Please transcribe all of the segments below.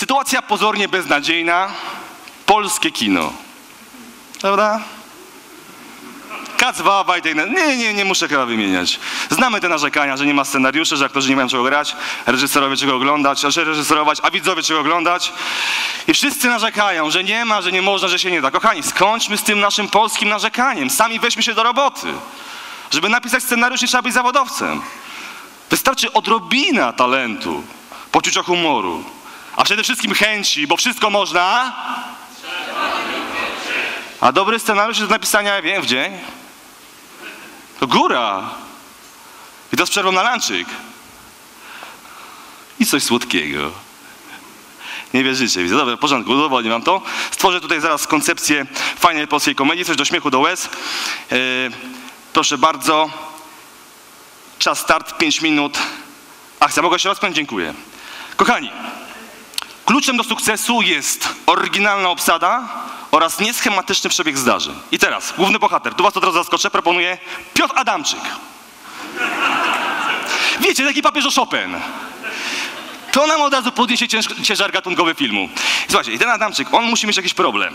Sytuacja pozornie beznadziejna. Polskie kino. Prawda? Kacwawa i nie muszę chyba wymieniać. Znamy te narzekania, że nie ma scenariuszy, że aktorzy nie mają czego grać, reżyserowie czego oglądać, reżyserować, a widzowie czego oglądać. I wszyscy narzekają, że nie ma, że nie można, że się nie da. Kochani, skończmy z tym naszym polskim narzekaniem. Sami weźmy się do roboty. Żeby napisać scenariusz, nie trzeba być zawodowcem. Wystarczy odrobina talentu, poczucia humoru, a przede wszystkim chęci, bo wszystko można. A dobry scenariusz jest do napisania, ja wiem, w dzień. To góra. I to z przerwą na lunchik. I coś słodkiego. Nie wierzycie, widzę. Dobra, w porządku, udowodnię wam to. Stworzę tutaj zaraz koncepcję fajnej polskiej komedii, coś do śmiechu, do łez. Proszę bardzo. Czas start, 5 minut. Akcja, mogę się rozpiąć? Dziękuję. Kochani, kluczem do sukcesu jest oryginalna obsada oraz nieschematyczny przebieg zdarzeń. I teraz, główny bohater, tu was od razu zaskoczę, proponuję Piotr Adamczyk. Wiecie, taki papieżo Chopin. To nam od razu podniesie ciężar gatunkowy filmu. Słuchajcie, i ten Adamczyk, on musi mieć jakiś problem.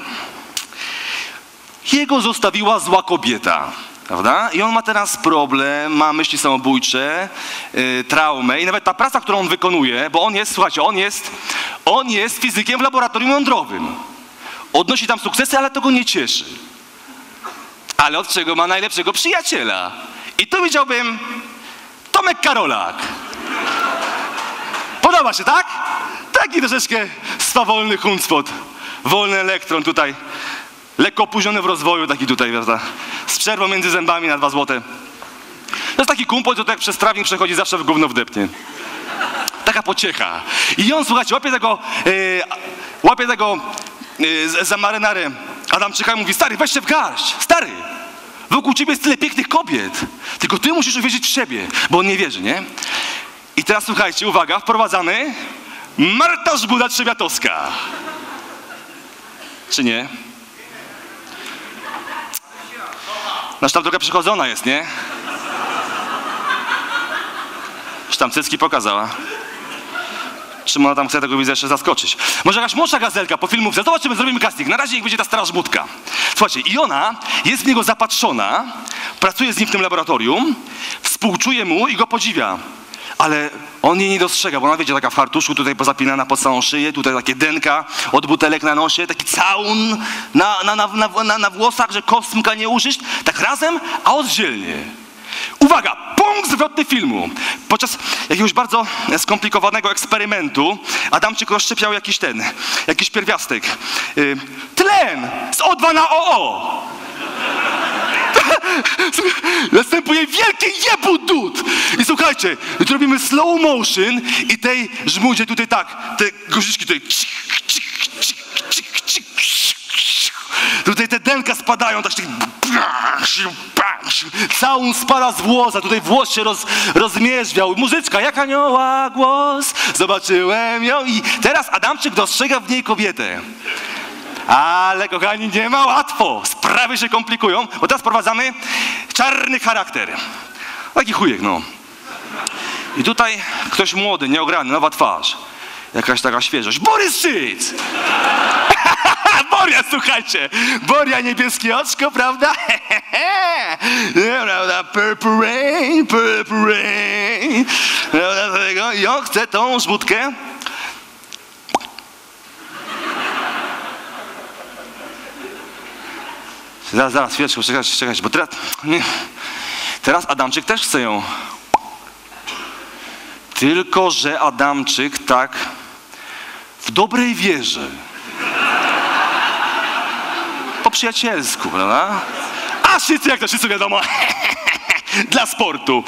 Jego zostawiła zła kobieta, prawda? I on ma teraz problem, ma myśli samobójcze, traumę i nawet ta praca, którą on wykonuje, bo on jest, słuchajcie, on jest fizykiem w laboratorium jądrowym. Odnosi tam sukcesy, ale to go nie cieszy. Ale od czego ma najlepszego przyjaciela? I tu widziałbym Tomek Karolak. Podoba się, tak? Taki troszeczkę swawolny Hunspot. Wolny elektron tutaj. Lekko opóźniony w rozwoju, taki tutaj, prawda? Z przerwą między zębami na 2 złote. To jest taki kumpel, co tak przez trawnik przechodzi, zawsze w gówno wdepnie. Taka pociecha. I on, słuchajcie, łapie tego za marynarę Adamczyka i mówi: stary, weź się w garść, stary. Wokół ciebie jest tyle pięknych kobiet. Tylko ty musisz uwierzyć w siebie, bo on nie wierzy, nie? I teraz słuchajcie, uwaga, wprowadzamy Marta Żbuda-Trzebiatowska. Czy nie? Nasz tam trochę przychodzona jest, nie? Już tam cycki pokazała. Czym ona tam chce tego widza jeszcze zaskoczyć? Może jakaś młodsza gazelka po filmówce? Zobaczymy, zrobimy casting. Na razie niech będzie ta stara Żbudka. Słuchajcie, i ona jest w niego zapatrzona, pracuje z nim w tym laboratorium, współczuje mu i go podziwia. Ale on jej nie dostrzega, bo ona, wiecie, taka w fartuszku, tutaj pozapinana pod całą szyję, tutaj takie denka od butelek na nosie, taki całun na włosach, że kosmka nie użyć. Tak razem, a oddzielnie. Uwaga, punkt zwrotny filmu. Podczas jakiegoś bardzo skomplikowanego eksperymentu Adamczyk rozszczepiał jakiś pierwiastek. Tlen z O2 na OO. Następuje wielki jebudut. I słuchajcie, robimy slow motion i tej żmudzie tutaj tak, te guziczki tutaj. Tutaj te denka spadają, tak całun spada z włosa, tutaj włos się rozmierzwiał. Muzyczka, jak anioła głos, zobaczyłem ją i teraz Adamczyk dostrzega w niej kobietę. Ale kochani, nie ma łatwo, sprawy się komplikują, bo teraz prowadzamy czarny charakter. Taki chujek, no. I tutaj ktoś młody, nieograny, nowa twarz. Jakaś taka świeżość. Borys Szyc! Boria, słuchajcie! Boria, niebieskie oczko, prawda? Prawda? Purple rain, purple rain. Prawda? I on chce tą żbudkę. Zaraz, chwileczkę, czekajcie, bo teraz Adamczyk też chce ją. Tylko że Adamczyk tak w dobrej wierze. Po przyjacielsku, prawda? A wszyscy, jak to wszyscy wiadomo, dla sportu.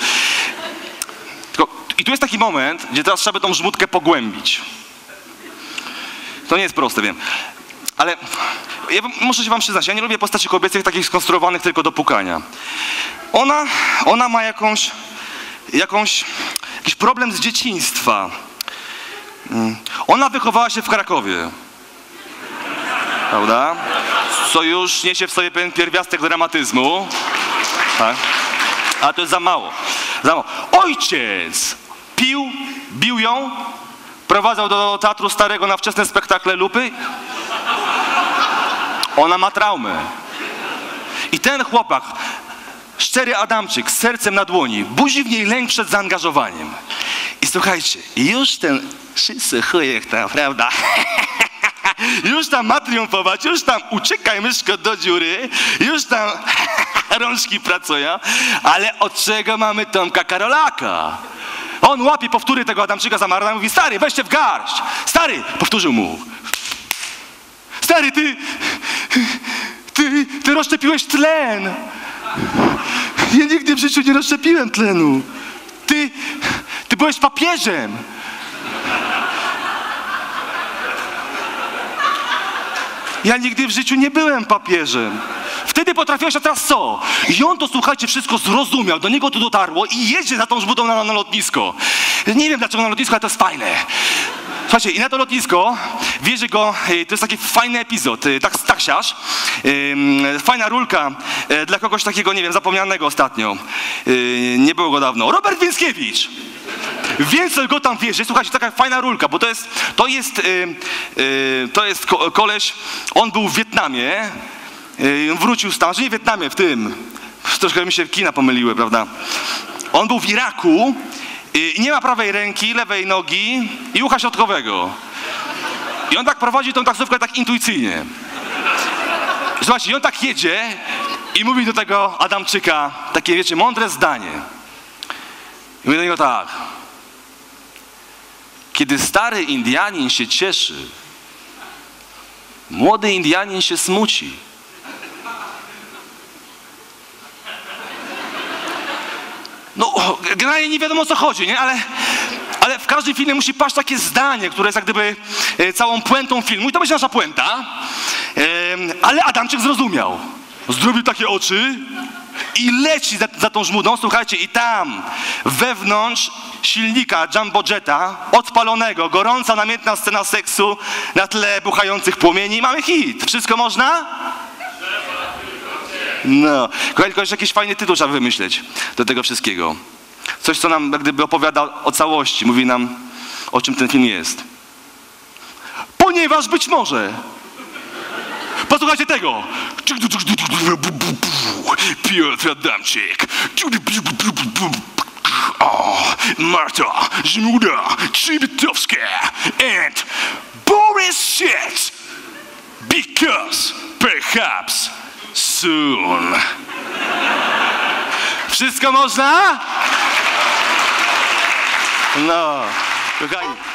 I tu jest taki moment, gdzie teraz trzeba tą żmudkę pogłębić. To nie jest proste, wiem. Ale ja muszę się wam przyznać, ja nie lubię postaci kobiecych takich skonstruowanych tylko do pukania. Ona ma jakiś problem z dzieciństwa. Ona wychowała się w Krakowie. Prawda? Co już niesie w sobie pewien pierwiastek dramatyzmu. Tak? A to jest za mało. Ojciec pił, bił ją, Prowadzał do Teatru Starego na wczesne spektakle Lupy. Ona ma traumę. I ten chłopak, szczery Adamczyk, z sercem na dłoni, budzi w niej lęk przed zaangażowaniem. I słuchajcie, już ten wszyscy chujek tam, prawda? Już tam ma triumfować, już tam uciekaj myszko do dziury, już tam rączki pracują, ale od czego mamy Tomka Karolaka? On łapie powtóry tego Adamczyka za marna i mówi: stary, weźcie w garść. Stary, powtórzył mu. Stary, ty rozszczepiłeś tlen. Ja nigdy w życiu nie rozszczepiłem tlenu. Ty byłeś papieżem. Ja nigdy w życiu nie byłem papieżem. Wtedy potrafiłeś, a teraz co? I on to, słuchajcie, wszystko zrozumiał, do niego to dotarło i jedzie za tą żbudą na lotnisko. Nie wiem dlaczego na lotnisko, ale to jest fajne. Słuchajcie, i na to lotnisko wiezie go, to jest taki fajny epizod, taksiarz, fajna rulka dla kogoś takiego, nie wiem, zapomnianego ostatnio. Nie było go dawno. Robert Więckiewicz. Więcej go tam wierzy. Słuchajcie, taka fajna rulka, bo to jest koleś, on był w Wietnamie, wrócił z tam, że nie w Wietnamie, w tym, troszkę mi się kina pomyliły, prawda? On był w Iraku i nie ma prawej ręki, lewej nogi i ucha środkowego. I on tak prowadzi tą taksówkę tak intuicyjnie. Zobaczcie, i on tak jedzie i mówi do tego Adamczyka takie, wiecie, mądre zdanie. I mówi do niego tak: kiedy stary Indianin się cieszy, młody Indianin się smuci. No, generalnie nie wiadomo o co chodzi, nie? Ale w każdym filmie musi paść takie zdanie, które jest jak gdyby całą puentą filmu. I to będzie nasza puenta. Ale Adamczyk zrozumiał. Zrobił takie oczy i leci za tą żmudą, słuchajcie, i tam wewnątrz silnika Jumbo Jetta, odpalonego, gorąca, namiętna scena seksu na tle buchających płomieni. Mamy hit. Wszystko można? No. Kochani, tylko jeszcze jakiś fajny tytuł trzeba wymyśleć do tego wszystkiego. Coś, co nam jak gdyby opowiada o całości, mówi nam, o czym ten film jest. Ponieważ być może. Posłuchajcie tego. Piotr Adamczyk. Marta Żmuda, Trybitowska and Boris Shit. Because perhaps soon. Wszystko można? No, kochani.